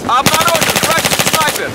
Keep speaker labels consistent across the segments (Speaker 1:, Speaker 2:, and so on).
Speaker 1: Обнаружен! Вражеский снайпер!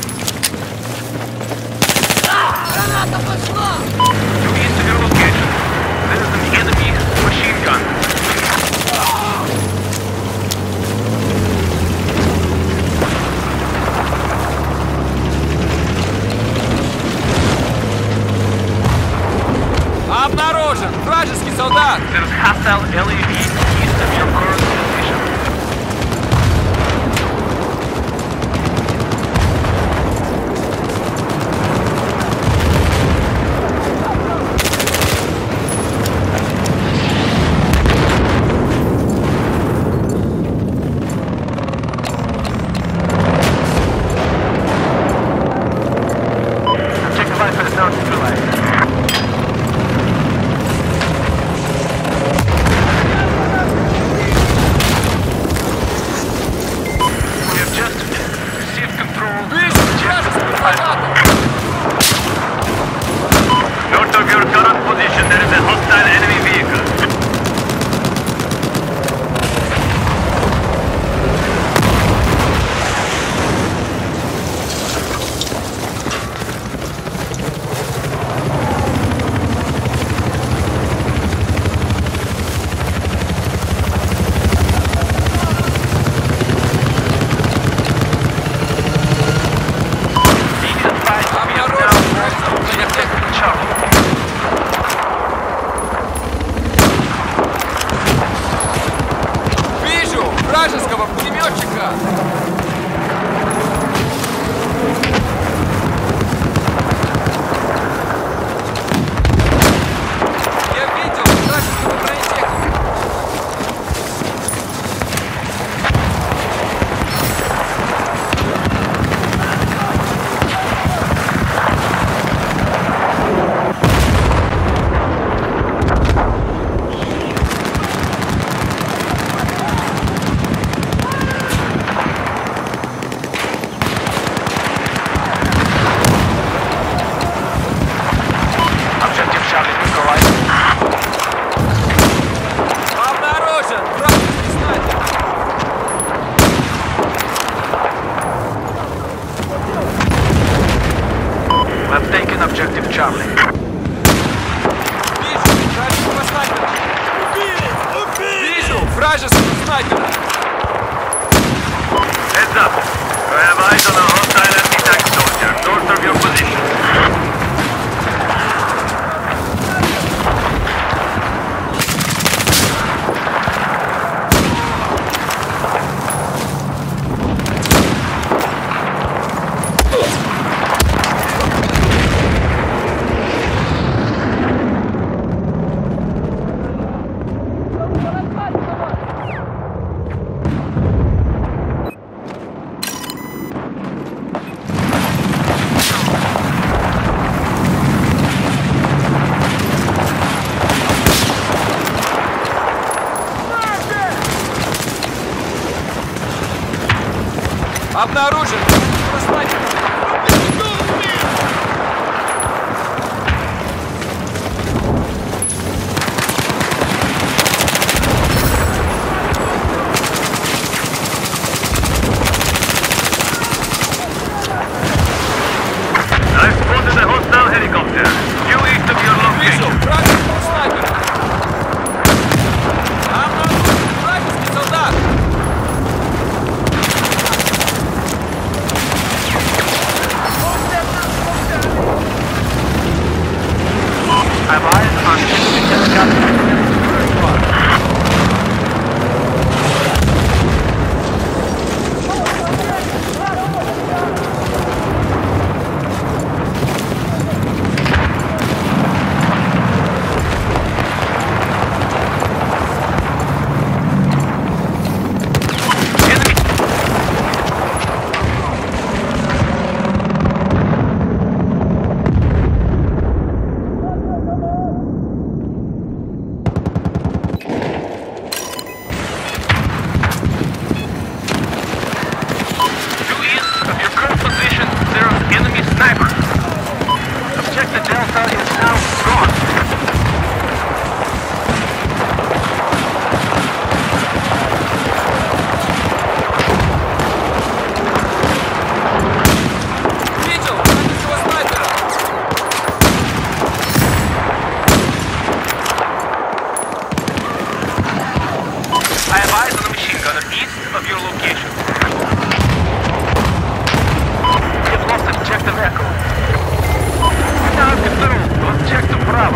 Speaker 2: Граната пошла!
Speaker 3: You need to your location. There is an enemy machine gun.
Speaker 1: Обнаружен! Вражеский солдат!
Speaker 3: There is hostile LAV east of your current position. Check the light for the sound to light. We have just received control.
Speaker 1: Вижу! Вражеский солдат!
Speaker 3: North of your current position, there is a hostile enemy vehicle.
Speaker 1: Вижу! Вражеского пулеметчика! Я видел вражеского бронетехника!
Speaker 3: Objective Charlie neutralized.
Speaker 1: Обнаружен! Вражеский снайпер!
Speaker 3: We have taken objective Charlie.
Speaker 1: Вижу! Вражеского снайпера! Вижу! Вражеского снайпера!
Speaker 3: Heads up. We have eyes on a hostile anti-tank soldier north of your position.
Speaker 1: Обнаружен! Снайпер!
Speaker 3: I've spotted a hostile helicopter. Due east of your
Speaker 1: Вижу!
Speaker 3: location.
Speaker 1: Вражеского снайпера! Обнаружен! Вражеский солдат!
Speaker 3: location. You've lost objective Echo. Да, контроль. Objective Bravo.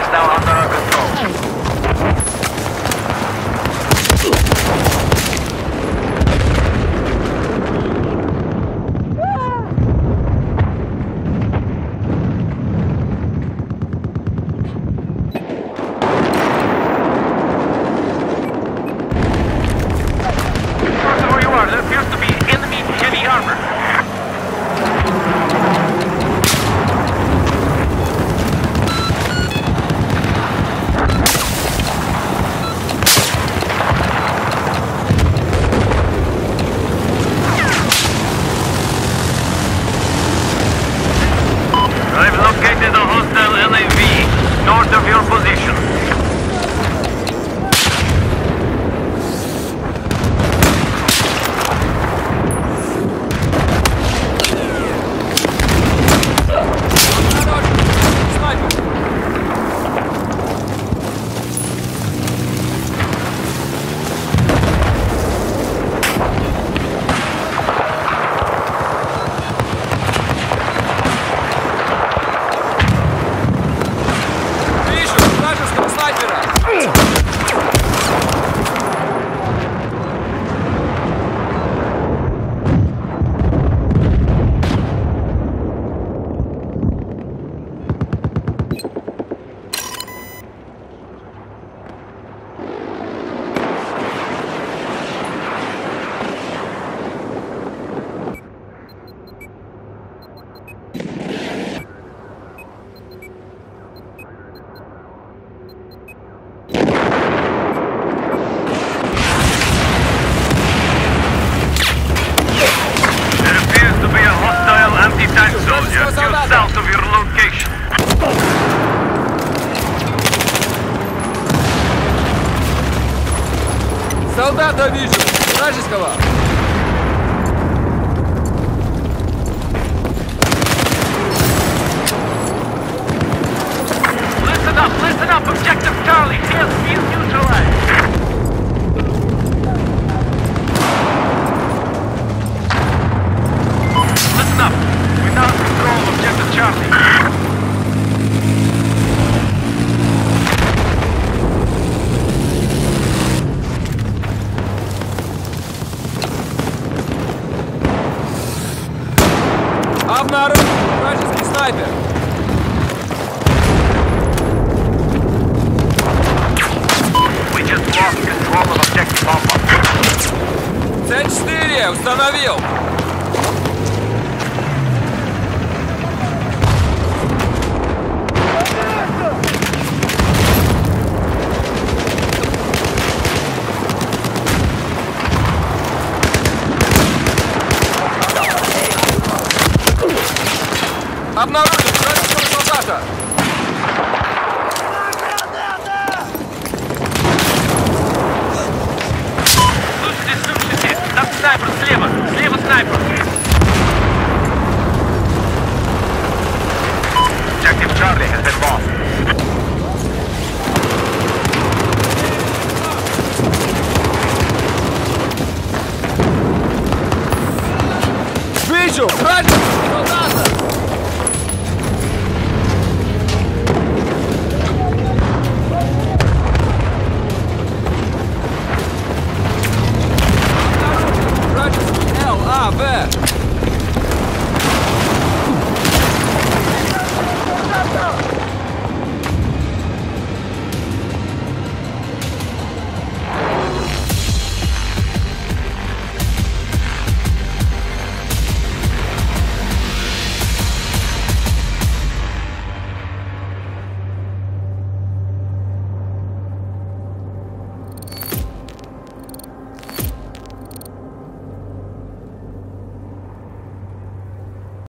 Speaker 3: is now under our control. North of where you are, there appears to be enemy heavy armor. I've located a hostile LAV north of your position.
Speaker 1: Снайпер! Вижу вражеского снайпера!
Speaker 3: There appears to be a hostile anti-tank soldier due south of your location.
Speaker 1: Солдата вижу! Вражеского!
Speaker 3: Listen up! Objective Charlie has been neutralized. Listen up! We now control Objective Charlie.
Speaker 1: Обнаружен вражеский снайпер!
Speaker 3: We just lost control of Objective Alpha.
Speaker 1: Цель 4 установил! Обнаружен вражеского солдата!
Speaker 3: Слушайте! Там снайпер слева! Слева снайпер! Objective Charlie has been lost.
Speaker 1: Вижу вражеского солдата!